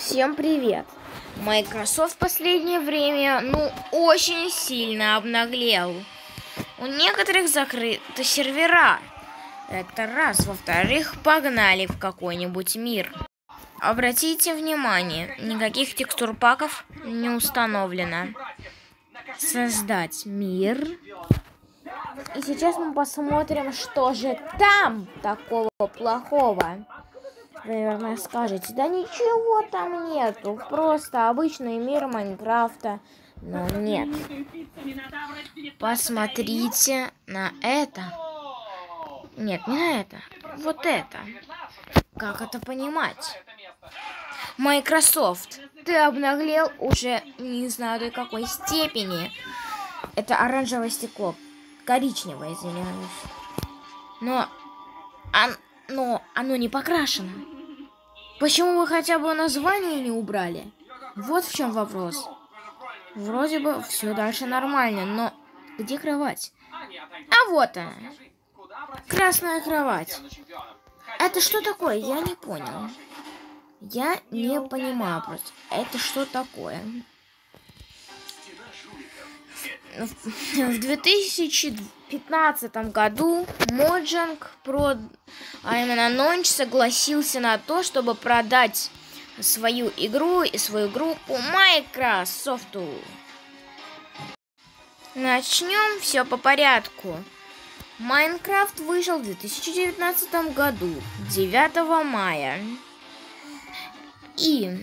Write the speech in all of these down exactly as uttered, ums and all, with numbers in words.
Всем привет! Microsoft в последнее время, ну, очень сильно обнаглел. У некоторых закрыты сервера. Это раз. Во-вторых, погнали в какой-нибудь мир. Обратите внимание, никаких текстурпаков не установлено. Создать мир. И сейчас мы посмотрим, что же там такого плохого. Вы, наверное, скажете, да ничего там нету, просто обычный мир Майнкрафта. Но нет. Посмотрите на это. Нет, не на это. Вот это. Как это понимать? Microsoft, ты обнаглел уже не знаю до какой степени. Это оранжевое стекло. Коричневое, извиняюсь. Но, он, но оно не покрашено. Почему вы хотя бы название не убрали? Вот в чем вопрос. Вроде бы все дальше нормально, но где кровать? А вот она. Красная кровать. Это что такое? Я не понял. Я не понимаю просто. Это что такое? В две тысячи пятнадцатом году Mojang Pro, а именно Nonch, согласился на то, чтобы продать свою игру и свою группу Microsoft. Начнем все по порядку. Майнкрафт вышел в две тысячи девятнадцатом году, девятого мая. И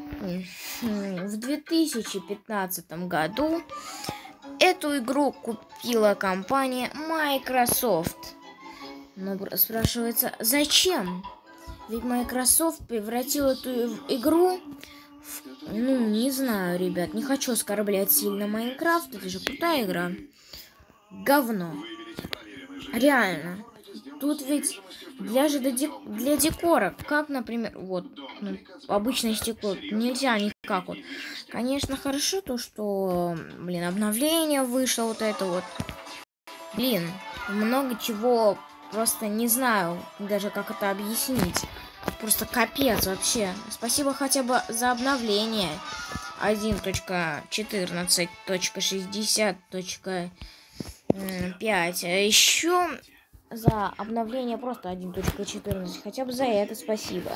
в две тысячи пятнадцатом году эту игру купила компания Microsoft. Но спрашивается, зачем? Ведь Microsoft превратил эту игру в... Ну, не знаю, ребят, не хочу оскорблять сильно Майнкрафт, это же крутая игра. Говно. Реально. Тут ведь для же для декора, как, например, вот, ну, обычное стекло, нельзя никак вот. Конечно, хорошо то, что, блин, обновление вышло, вот это вот. Блин, много чего, просто не знаю даже, как это объяснить. Просто капец вообще. Спасибо хотя бы за обновление. один точка четырнадцать точка шестьдесят точка пять. А еще за обновление просто один точка четырнадцать. Хотя бы за это спасибо.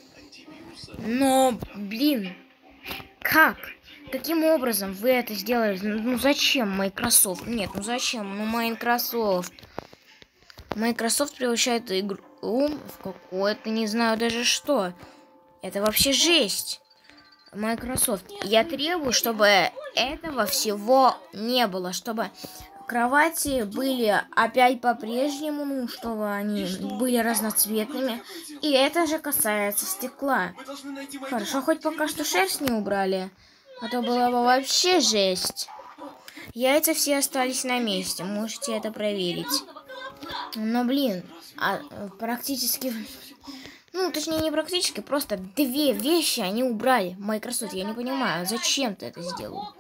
Но, блин, как? Каким образом вы это сделали? Ну зачем Microsoft? Нет, ну зачем? Ну Microsoft. Microsoft превращает игру в какое-то, не знаю даже что. Это вообще жесть. Microsoft, я требую, чтобы этого всего не было. Чтобы кровати были опять по-прежнему, ну, чтобы они были разноцветными. И это же касается стекла. Хорошо, хоть пока что шерсть не убрали. А то было бы вообще жесть. Яйца все остались на месте. Можете это проверить. Но, блин, а, практически... Ну, точнее, не практически, просто две вещи они убрали. Microsoft, я не понимаю, зачем ты это сделал?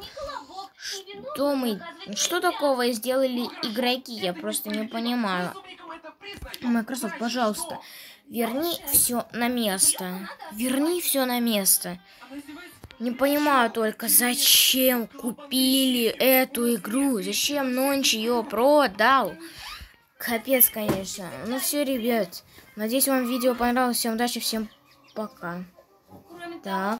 Что мы... Что такого сделали игроки? Я просто не понимаю. Microsoft, пожалуйста, верни все на место. Верни все на место. Не понимаю только, зачем купили эту игру? Зачем Nonch ее продал? Капец, конечно. Ну все, ребят. Надеюсь, вам видео понравилось. Всем удачи, всем пока. Так.